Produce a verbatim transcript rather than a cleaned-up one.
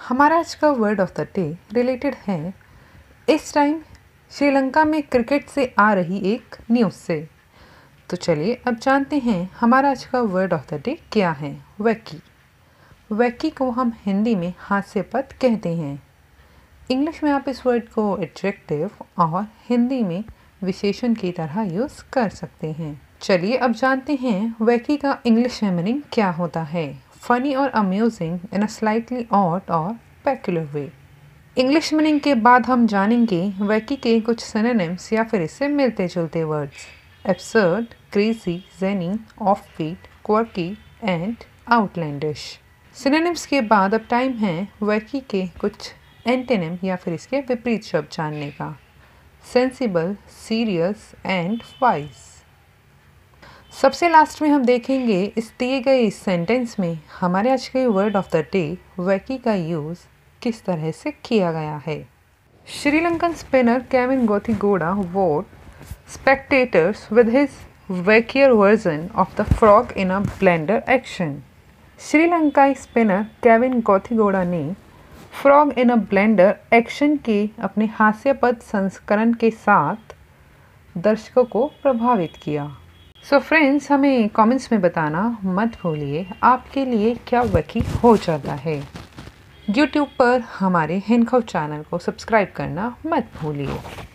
हमारा आज का word of the day related है इस टाइम श्रीलंका में क्रिकेट से आ रही एक न्यूज़ से। तो चलिए अब जानते हैं हमारा आज का वर्ड ऑफ द डे क्या है। वैकी। वैकी को हम हिंदी में हास्यपद कहते हैं। इंग्लिश में आप इस वर्ड को एडजेक्टिव और हिंदी में विशेषण की तरह यूज़ कर सकते हैं। चलिए अब जानते हैं वैकी का इंग्लिश में मीनिंग क्या होता है। फनी और amusing in a slightly odd और पेक्युलर वे। इंग्लिश मीनिंग के बाद हम जानेंगे वैकी के कुछ सिनोनिम्स या फिर इससे मिलते जुलते words. Absurd, crazy, zany, offbeat, quirky and outlandish. Synonyms के बाद अब टाइम है वैकी के कुछ एंटोनिम या फिर इसके विपरीत शब्द जानने का। Sensible, serious and wise. सबसे लास्ट में हम देखेंगे इस दिए गए इस सेंटेंस में हमारे आज के word of the day wacky का यूज़ किस तरह से किया गया है। Sri Lankan spinner Kevin Koththigoda wowed spectators with his wackier version of the frog in a blender action. श्रीलंकाई स्पिनर केविन गोथिगोड़ा ने frog in a blender action के अपने हास्यपद संस्करण के साथ दर्शकों को प्रभावित किया। सो so फ्रेंड्स, हमें कमेंट्स में बताना मत भूलिए आपके लिए क्या वैकी हो जाता है। यूट्यूब पर हमारे हिनखव चैनल को सब्सक्राइब करना मत भूलिए।